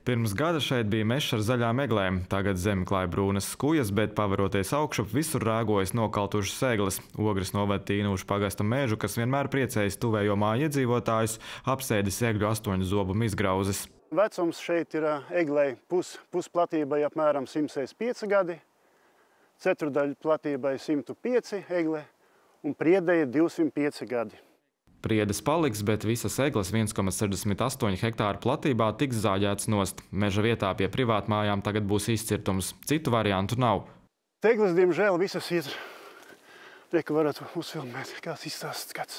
Pirms gada šeit bija mežs ar zaļām eglēm. Tagad zemi klāj brūnas skujas, bet pavaroties augšup, visur rāgojas nokaltušas egles. Ogres novada Tīnūšu pagasta mežu, kas vienmēr priecējas tuvējo māju iedzīvotājus, apsēdis egļu 8 zobu mizgrauzes. Vecums šeit ir eglei pusplatībai apmēram 165 gadi, ceturdaļu platībai 105 egle un priedei 205 gadi. Priedes paliks, bet visas egles 1,68 hektāru platībā tiks zāģētas nost. Meža vietā pie privātmājām tagad būs izcirtums. Citu variantu nav. Egles, diemžēl, visas ir. Reku varat uzfilmēt, kāds izstāsts skats.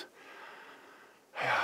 Jā.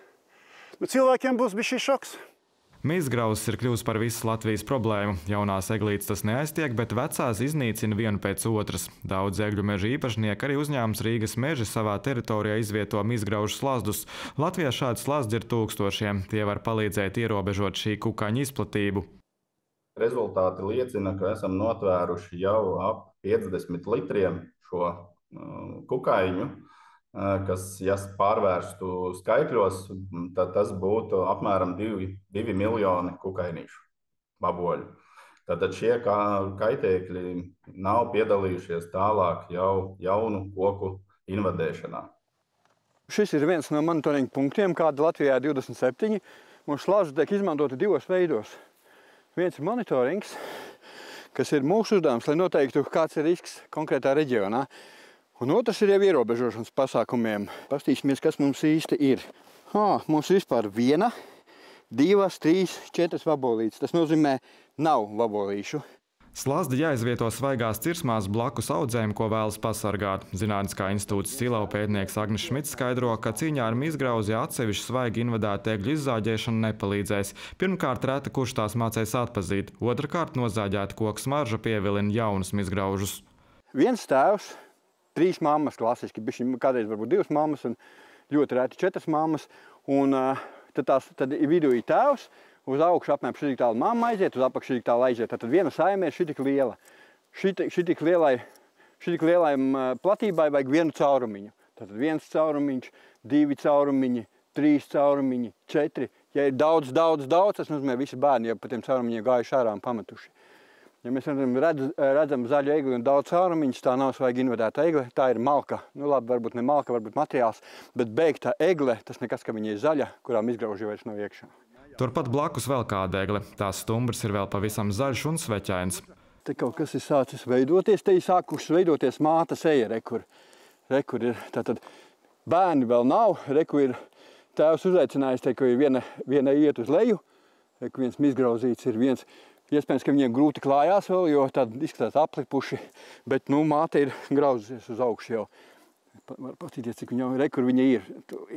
Nu, cilvēkiem būs bijis šis šoks. Mizgrauzes ir kļuvusi par visas Latvijas problēmu. Jaunās eglītes tas neaiztiek, bet vecās iznīcina vienu pēc otras. Daudz egļu meža īpašnieki, arī uzņēmums Rīgas meži savā teritorijā izvieto mizgraužu slazdus. Latvijā šādi slazdi ir tūkstošiem. Tie var palīdzēt ierobežot šī kukaiņa izplatību. Rezultāti liecina, ka esam notvēruši jau ap 50 litriem šo kukaiņu, kas, ja pārvērstu skaitļos, tad tas būtu apmēram 2 miljoni kukainīšu vaboļu. Tātad šie kaitēkļi nav piedalījušies tālāk jau jaunu koku invadēšanā. Šis ir viens no monitoringa punktiem, kāda Latvijā ir 27. Mums slazda tiek izmantota divos veidos. Viens ir monitorings, kas ir mūsu uzdevums, lai noteiktu, kāds ir risks konkrētā reģionā. Un otrs ir jau ierobežošanas pasākumiem. Pastīsimies, kas mums īsti ir. Mums vispār 1, 2, 3, 4 vabolītes. Tas nozīmē, nav vabolīšu. Slazdi jāizvieto svaigās cirsmās blakus audzēm, ko vēlas pasargāt. Zinātniskā institūta Silau pētnieks Agnis Šmits skaidro, ka cīņā ar mizgrauzi atsevišķi svaigi invadētu egļu izzāģēšana nepalīdzēs. Pirmkārt, reti kurš tās mācēs atpazīt. Otrakārt, nozāģēta koku smarža pievilina jaunus mizgraužus. Viens tēvs, 3 mammas klasiski, kādreiz varbūt 2 mammas un ļoti reti 4 mammas. Un tad vidū ir tēvs, uz augšu apmēram šitik tālu mamma aiziet, uz apakšu šitik tālu aiziet. Tad viena saime ir šitik liela. Šitik lielai platībai vajag vienu caurumiņu. Tad 1 caurumiņš, 2 caurumiņi, 3 caurumiņi, 4. Ja ir daudz, tas nozīmē visi bērni jau pa tiem caurumiņiem gājuši ārā un pametuši. Ja mēs redzam zaļu egli un daudz caurumiņus, tā nav svaigi invadēta egle, tā ir malka. Nu labi, varbūt ne malka, varbūt materiāls, bet beigta egle, tas nekas, ka viņa ir zaļa, kurā mizgrauži vairs nav iekšā. Turpat blakus vēl kāda egle. Tās stumbrs ir vēl pavisam zaļš un sveķains. Te kaut kas ir sācis veidoties, te ir sākušas veidoties mātes eja, rekur ir. Tātad bērni vēl nav, rekur ir tēvs uzaicinājis, te, ka ir viena iet uz leju, rekur viens mizgrauzīts ir viens. Iespējams, ka viņiem grūti klājās vēl, jo tad izskatās aplipuši, bet māte ir grauzusies uz augšu jau. Var patīties, cik viņa rekur viņa ir.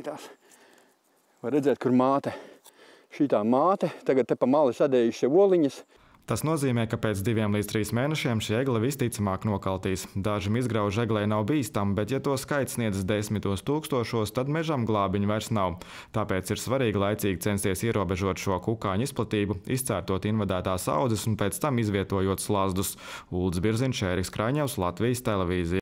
Var redzēt, kur māte. Šitā māte, tagad te pa mali sadējuši oliņas. Tas nozīmē, ka pēc 2 līdz 3 mēnešiem šī egle visticamāk nokaltīs. Daži mizgrauži eglē nav bīstami, bet ja to skaits sniedz 10 tūkstošos, tad mežam glābiņu vairs nav. Tāpēc ir svarīgi laicīgi censties ierobežot šo kukaiņu izplatību, izcērtot invadētās audzes un pēc tam izvietojot slazdus. Uldis Birziņš, Ēriks Kraņevs, Latvijas televīzija.